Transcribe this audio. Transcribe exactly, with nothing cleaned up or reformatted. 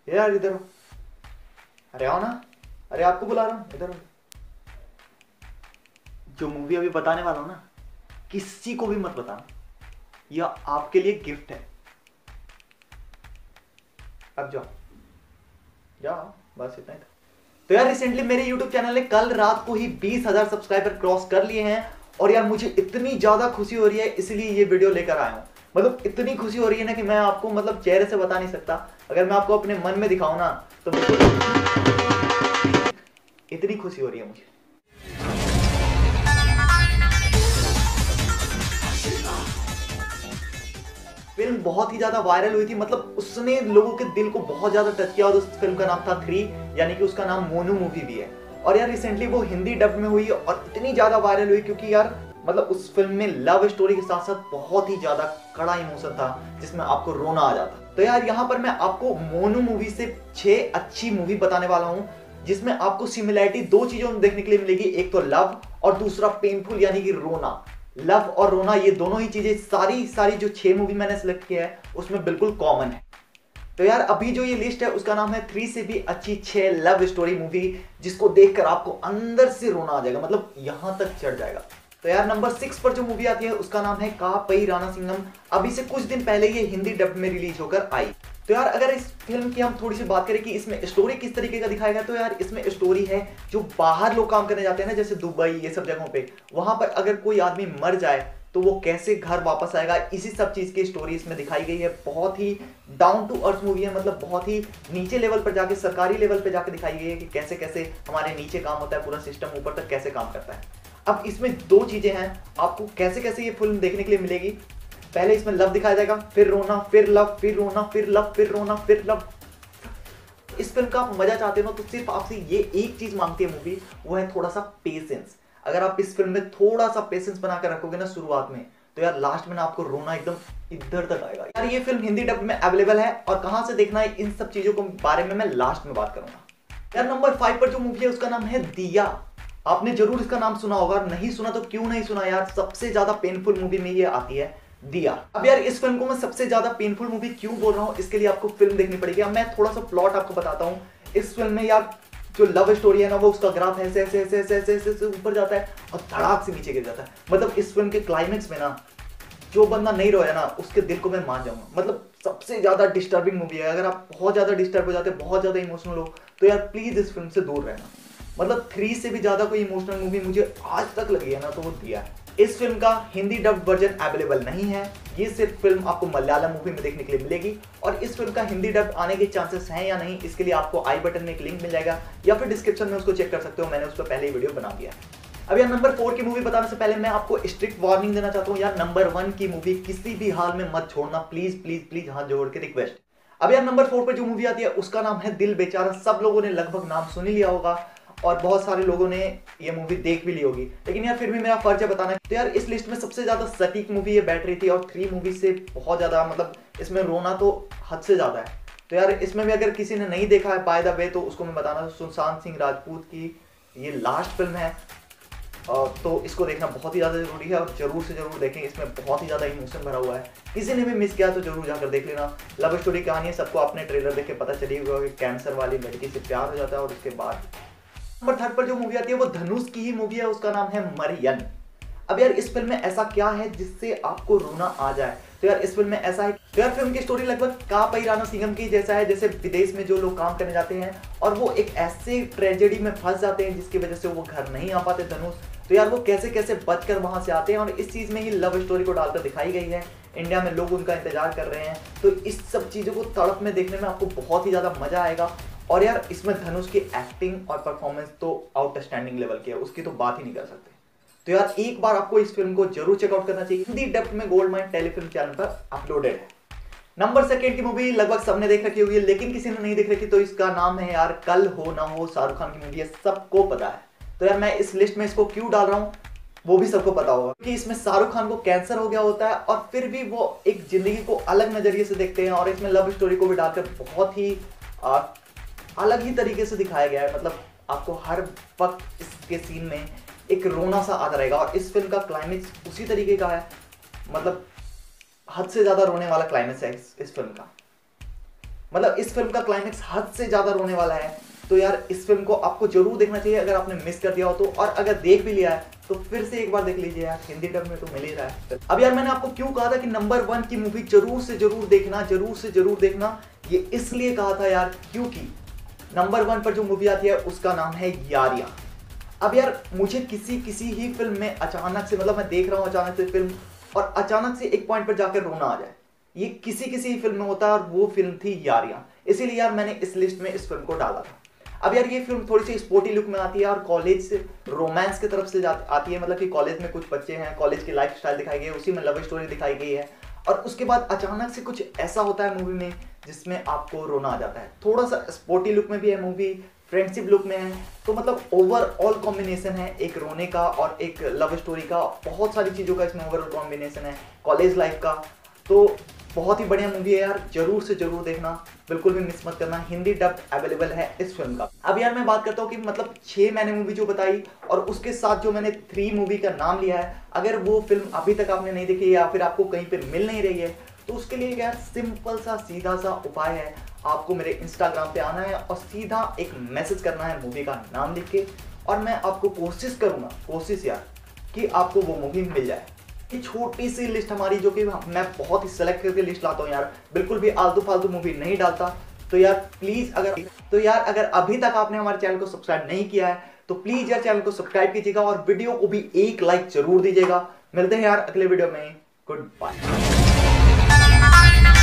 ये यार इधर हो। अरे आओ ना। अरे आपको बुला रहा हूँ, इधर हो। जो मूवी अभी बताने वाला हूँ ना, किसी को भी मत बताना, यह आपके लिए गिफ्ट है। अब जाओ जाओ, बस इतना ही था। तो यार रिसेंटली मेरे YouTube चैनल ने कल रात को ही बीस हजार सब्सक्राइबर क्रॉस कर लिए हैं और यार मुझे इतनी ज्यादा खुशी हो रही है, इसलिए ये वीडियो लेकर आया हूं। मतलब इतनी खुशी हो रही है ना कि मैं आपको मतलब चेहरे से बता नहीं सकता। अगर मैं आपको अपने मन में दिखाऊं ना तो इतनी खुशी हो रही है मुझे। फिल्म बहुत ही ज्यादा वायरल हुई थी, मतलब उसने लोगों के दिल को बहुत ज्यादा टच किया और उस फिल्म का नाम था थ्री, यानी कि उसका नाम मोनू मूवी भी है। और यार रिसेंटली वो हिंदी डब में हुई और इतनी ज्यादा वायरल हुई क्योंकि यार मतलब उस फिल्म में लव स्टोरी के साथ साथ बहुत ही ज्यादा कड़ा इमोशन था जिसमें आपको रोना आ जाता। तो यार यहाँ पर मैं आपको मोनू मूवी से छह अच्छी मूवी बताने वाला हूँ जिसमें आपको सिमिलैरिटी दो चीजों में देखने के लिए मिलेगी, एक तो लव और दूसरा पेनफुल यानी कि रोना। लव और रोना ये दोनों ही चीजें सारी सारी जो छह मूवी मैंने सिलेक्ट किया है उसमें बिल्कुल कॉमन है। तो यार अभी जो ये लिस्ट है उसका नाम है थ्री से भी अच्छी छह लव स्टोरी मूवी जिसको देखकर आपको अंदर से रोना आ जाएगा, मतलब यहां तक चढ़ जाएगा। तो यार नंबर सिक्स पर जो मूवी आती है उसका नाम है का पई राणा सिंघम। अभी से कुछ दिन पहले ये हिंदी डब में रिलीज होकर आई। तो यार अगर इस फिल्म की हम थोड़ी सी बात करें कि इसमें स्टोरी किस तरीके का दिखाया गया, तो यार इसमें स्टोरी है जो बाहर लोग काम करने जाते हैं ना, जैसे दुबई ये सब जगहों पे, वहां पर अगर कोई आदमी मर जाए तो वो कैसे घर वापस आएगा, इसी सब चीज की स्टोरी इसमें दिखाई गई है। बहुत ही डाउन टू अर्थ मूवी है, मतलब बहुत ही नीचे लेवल पर जाके, सरकारी लेवल पर जाके दिखाई गई है कि कैसे कैसे हमारे नीचे काम होता है, पूरा सिस्टम ऊपर तक कैसे काम करता है। अब इसमें दो चीजें हैं, आपको कैसे कैसे ये फिल्म देखने के लिए मिलेगी। पहले इसमें लव दिखाया जाएगा, फिर रोना, फिर लव, फिर रोना, फिर लव, फिर रोना, फिर लव। इस फिल्म का आप मजा चाहते हो तो सिर्फ आपसे ये एक चीज मांगती है मूवी, वो है थोड़ा सा पेशेंस। अगर आप इस फिल्म में थोड़ा सा पेशेंस बनाकर रखोगे ना शुरुआत में, तो यार लास्ट में ना आपको रोना एकदम इधर तक आएगा। यार ये फिल्म हिंदी डब में अवेलेबल है और कहां से देखना है इन सब चीजों के बारे में मैं लास्ट में बात करूंगा। यार नंबर फाइव पर जो मूवी है उसका नाम है दिया। आपने जरूर इसका नाम सुना होगा, नहीं सुना तो क्यों नहीं सुना यार, सबसे ज्यादा पेनफुल मूवी में ये आती है दिया। अब यार इस फिल्म को मैं सबसे ज्यादा पेनफुल मूवी क्यों बोल रहा हूं, इसके लिए आपको फिल्म देखनी पड़ेगी। अब मैं थोड़ा सा प्लॉट आपको बताता हूं। इस फिल्म में यार जो लव स्टोरी है ना, वो उसका ग्राफ ऐसे ऐसे ऐसे ऐसे ऐसे ऐसे ऊपर जाता है और धड़ाक से नीचे गिर जाता है। मतलब इस फिल्म के क्लाइमेक्स में ना जो बंदा नहीं रोया ना उसके दिल को मैं मान जाऊंगा। मतलब सबसे ज्यादा डिस्टर्बिंग मूवी है। अगर आप बहुत ज्यादा डिस्टर्ब हो जाते हैं, बहुत ज्यादा इमोशनल हो, तो यार प्लीज इस फिल्म से दूर रहना। मतलब थ्री से भी ज्यादा कोई इमोशनल मूवी मुझे आज तक लगी है ना तो वो दिया है। इस फिल्म का हिंदी डब वर्जन अवेलेबल नहीं है, ये सिर्फ फिल्म आपको मलयालम मूवी में देखने के लिए मिलेगी। और इस फिल्म का हिंदी डब आने के चांसेस हैं या नहीं, इसके लिए आपको आई बटन में एक लिंक मिल जाएगा या फिर डिस्क्रिप्शन में उसको चेक कर सकते हो, मैंने उस पर पहले ही वीडियो बना दिया है। अब यार नंबर फोर की मूवी बताने से पहले मैं आपको स्ट्रिक्ट वार्निंग देना चाहता हूँ, यार नंबर वन की मूवी किसी भी हाल में मत छोड़ना, प्लीज प्लीज प्लीज, हाथ जोड़ के रिक्वेस्ट। अब यार नंबर फोर पर जो मूवी आती है उसका नाम है दिल बेचारा। सब लोगों ने लगभग नाम सुन ही लिया होगा और बहुत सारे लोगों ने ये मूवी देख भी ली होगी, लेकिन यार फिर भी मेरा फर्ज है बताना। तो यार इस लिस्ट में सबसे ज्यादा सटीक मूवी ये बैठ रही थी और थ्री मूवी से बहुत ज्यादा, मतलब इसमें रोना तो हद से ज्यादा है। तो यार इसमें भी अगर किसी ने नहीं देखा है बाय द वे, तो उसको मैं बताना, सुशांत सिंह राजपूत की ये लास्ट फिल्म है, तो इसको देखना बहुत ही ज्यादा जरूरी है और जरूर से जरूर देखें। इसमें बहुत ही ज्यादा इमोशन भरा हुआ है, किसी ने भी मिस किया तो जरूर जाकर देख लेना। लव स्टोरी कहानी है, सबको आपने ट्रेलर देख के पता चली होगा कि कैंसर वाली लड़की से प्यार हो जाता है और उसके बाद नंबर थर्ड पर जो मूवी आती है वो धनुष की ही मूवी है, उसका नाम है मरियन। अब यार इस फिल्म में ऐसा क्या है जिससे आपको रोना आ जाए, तो यार इस फिल्म में ऐसा है। तो यार फिल्म की स्टोरी लगभग का पई राणा सिंघम की जैसा है, जैसे विदेश में जो लोग काम करने जाते हैं और वो एक ऐसे ट्रेजेडी में फंस जाते हैं जिसकी वजह से वो घर नहीं आ पाते धनुष, तो यार वो कैसे कैसे बचकर वहां से आते हैं और इस चीज में ही लव स्टोरी को डालकर दिखाई गई है। इंडिया में लोग उनका इंतजार कर रहे हैं, तो इस सब चीजों को तड़प में देखने में आपको बहुत ही ज्यादा मजा आएगा। और यार इसमें धनुष की एक्टिंग और परफॉर्मेंस तो आउटस्टैंडिंग लेवल की है, उसकी तो बात ही नहीं कर सकते। तो यार एक बार आपको इस फिल्म को जरूर चेकआउट करना चाहिए, हिंदी डब में गोल्ड माइन टेलीफिल्म चैनल पर अपलोडेड है। नंबर सेकंड की मूवी लगभग सबने देख रखी होगी, लेकिन किसी ने नहीं देख रखी, तो इसका नाम है यार कल हो ना हो। शाहरुख खान की मूवी है, सबको पता है। तो यार मैं इस लिस्ट में इसको क्यों डाल रहा हूँ वो भी सबको पता होगा, क्योंकि इसमें शाहरुख खान को कैंसर हो गया होता है और फिर भी वो एक जिंदगी को अलग नजरिए से देखते हैं और इसमें लव स्टोरी को भी डालकर बहुत ही आ, अलग ही तरीके से दिखाया गया है। मतलब आपको हर वक्त इसके सीन में एक रोना सा आता रहेगा और इस फिल्म का क्लाइमेक्स उसी तरीके का है, मतलब हद से ज्यादा रोने वाला क्लाइमेक्स है इस, इस फिल्म का। मतलब इस फिल्म का क्लाइमेक्स हद से ज्यादा रोने वाला है। तो यार इस फिल्म को आपको जरूर देखना चाहिए अगर आपने मिस कर दिया हो तो, और अगर देख भी लिया है तो फिर से एक बार देख लीजिए यार, हिंदी डब में तो मिल ही रहा है। अब यार मैंने आपको क्यों कहा था कि नंबर वन की मूवी जरूर से जरूर देखना, जरूर से जरूर देखना, ये इसलिए कहा था यार क्योंकि नंबर वन पर जो मूवी आती है उसका नाम है यारियां। अब यार मुझे किसी किसी ही फिल्म में अचानक से, मतलब मैं देख रहा हूँ अचानक से फिल्म और अचानक से एक पॉइंट पर जाकर रोना आ जाए, ये किसी किसी फिल्म में होता है और वो फिल्म थी यारियां। इसीलिए यार मैंने इस लिस्ट में इस फिल्म को डाला था। अब यार ये फिल्म थोड़ी सी स्पोर्टी लुक में आती है और कॉलेज से रोमांस की तरफ से आती है, मतलब कि कॉलेज में कुछ बच्चे हैं, कॉलेज की लाइफ स्टाइल दिखाई गई है, उसी में लव स्टोरी दिखाई गई है और उसके बाद अचानक से कुछ ऐसा होता है मूवी में जिसमें आपको रोना आ जाता है। थोड़ा सा स्पोर्टी लुक में भी है मूवी, फ्रेंडशिप लुक में है, तो मतलब ओवरऑल कॉम्बिनेशन है एक रोने का और एक लव स्टोरी का, बहुत सारी चीज़ों का इसमें ओवरऑल कॉम्बिनेशन है, कॉलेज लाइफ का। तो बहुत ही बढ़िया मूवी है यार, जरूर से जरूर देखना, बिल्कुल भी मिस मत करना। हिंदी डब अवेलेबल है इस फिल्म का। अब यार मैं बात करता हूँ कि मतलब छह मैंने मूवी जो बताई और उसके साथ जो मैंने थ्री मूवी का नाम लिया है, अगर वो फिल्म अभी तक आपने नहीं देखी या फिर आपको कहीं पे मिल नहीं रही है तो उसके लिए यार सिंपल सा सीधा सा उपाय है, आपको मेरे इंस्टाग्राम पे आना है और सीधा एक मैसेज करना है मूवी का नाम लिख के, और मैं आपको कोशिश करूंगा, कोशिश यार, कि आपको वो मूवी मिल जाए। ये छोटी सी लिस्ट हमारी, जो कि मैं बहुत ही सेलेक्ट करके लिस्ट लाता हूँ यार, बिल्कुल भी आलतू फालतू मूवी नहीं डालता। तो यार प्लीज अगर तो यार अगर अभी तक आपने हमारे चैनल को सब्सक्राइब नहीं किया है तो प्लीज यार चैनल को सब्सक्राइब कीजिएगा और वीडियो को भी एक लाइक जरूर दीजिएगा। मिलते हैं यार अगले वीडियो में, गुड बाय।